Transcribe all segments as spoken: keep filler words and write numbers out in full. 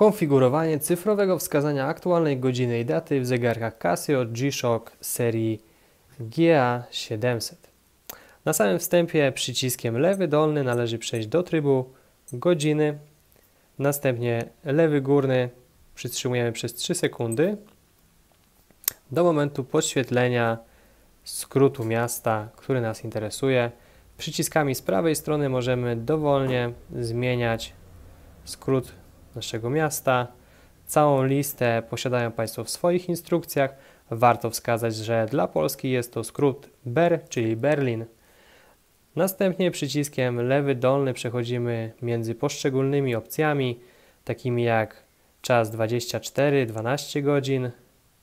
Konfigurowanie cyfrowego wskazania aktualnej godziny i daty w zegarkach Casio G-Shock serii G A siedemset. Na samym wstępie przyciskiem lewy dolny należy przejść do trybu godziny, następnie lewy górny przytrzymujemy przez trzy sekundy do momentu podświetlenia skrótu miasta, który nas interesuje. Przyciskami z prawej strony możemy dowolnie zmieniać skrót naszego miasta. Całą listę posiadają Państwo w swoich instrukcjach. Warto wskazać, że dla Polski jest to skrót B E R, czyli Berlin. Następnie przyciskiem lewy dolny przechodzimy między poszczególnymi opcjami, takimi jak czas dwadzieścia cztery dwanaście godzin,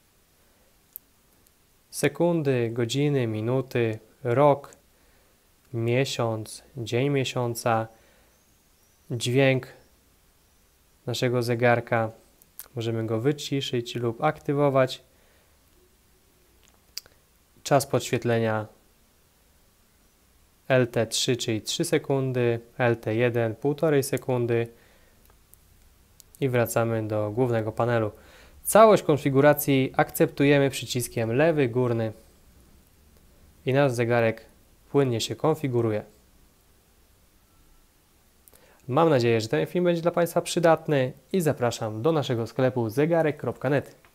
sekundy, godziny, minuty, rok, miesiąc, dzień miesiąca, dźwięk naszego zegarka. Możemy go wyciszyć lub aktywować. Czas podświetlenia L T trzy, czyli trzy sekundy, L T jeden półtorej sekundy i wracamy do głównego panelu. Całość konfiguracji akceptujemy przyciskiem lewy górny i nasz zegarek płynnie się konfiguruje. Mam nadzieję, że ten film będzie dla Państwa przydatny i zapraszam do naszego sklepu zegarek kropka net.